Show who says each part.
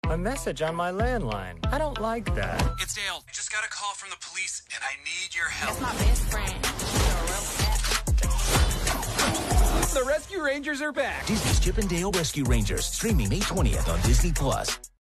Speaker 1: A message on my landline. I don't like that.
Speaker 2: It's Dale. I just got a call from the police, and I need your help.
Speaker 3: That's my best friend.
Speaker 4: The Rescue Rangers are back.
Speaker 5: Disney's Chip and Dale Rescue Rangers, streaming May 20th on Disney+.